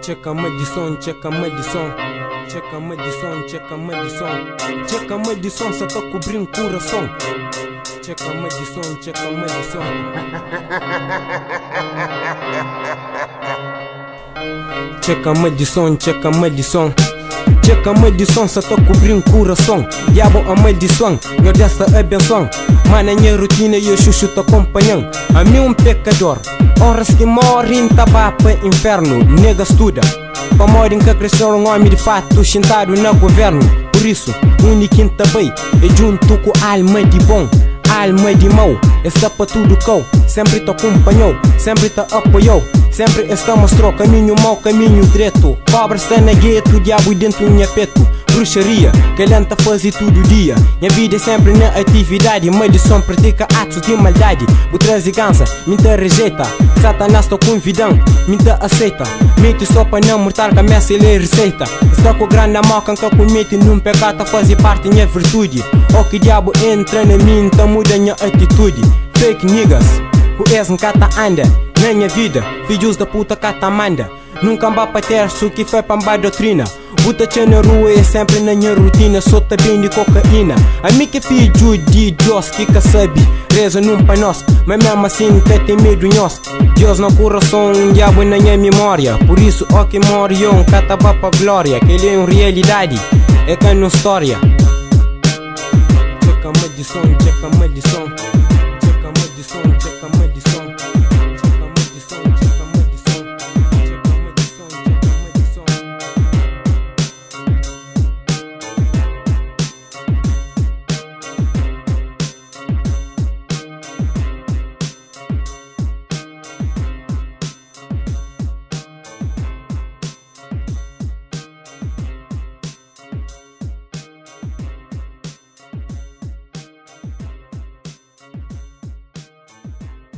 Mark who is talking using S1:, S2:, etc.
S1: Checa medição, checa medição. Checa medição, checa medição. Checa medição, só tá cobrindo o coração. Checa medição, checa medição. Checa medição, checa medição. Checa medição, só tá cobrindo o coração. Diabo a medição, meu desta é benção. Mana minha rotina e eu chuchu te acompanhando. A mim pecador, horas que morrem tá para inferno. Nega estuda, para morrer que cresceu homem de fato sentado no governo. Por isso, único também é junto com alma de bom, alma de mau. Está para tudo cão, sempre te acompanhou, sempre te apoiou. Sempre está mostrou caminho mau, caminho direito. Cobra está na gueto, diabo dentro do minha peto. Bruxaria, que ele anda fazer todo dia. Minha vida é sempre na atividade. Medição pratica atos de maldade. O traz gança, me te rejeita. Satanás tô convidando, me te aceita. Mente só para não mortar que a messa ele é receita. Está com grande mal, que comete num pecado, fazer parte da minha virtude. O que diabo entra na mim, então muda minha atitude. Fake niggas, o ex-cata anda na minha vida, filhos da puta cata manda. Nunca vá para ter isso que foi para a doutrina. Buta na rua é sempre na minha rotina. Só tá bem de cocaína. A mim que filho de Deus que sabe, reza num pai nosso, mas mesmo assim até tem medo em nós. Deus no coração, diabo na minha memória. Por isso ó que morre cata vá para glória. Que ele é uma realidade, é que não história. Checa medição, checa medição. Checa medição.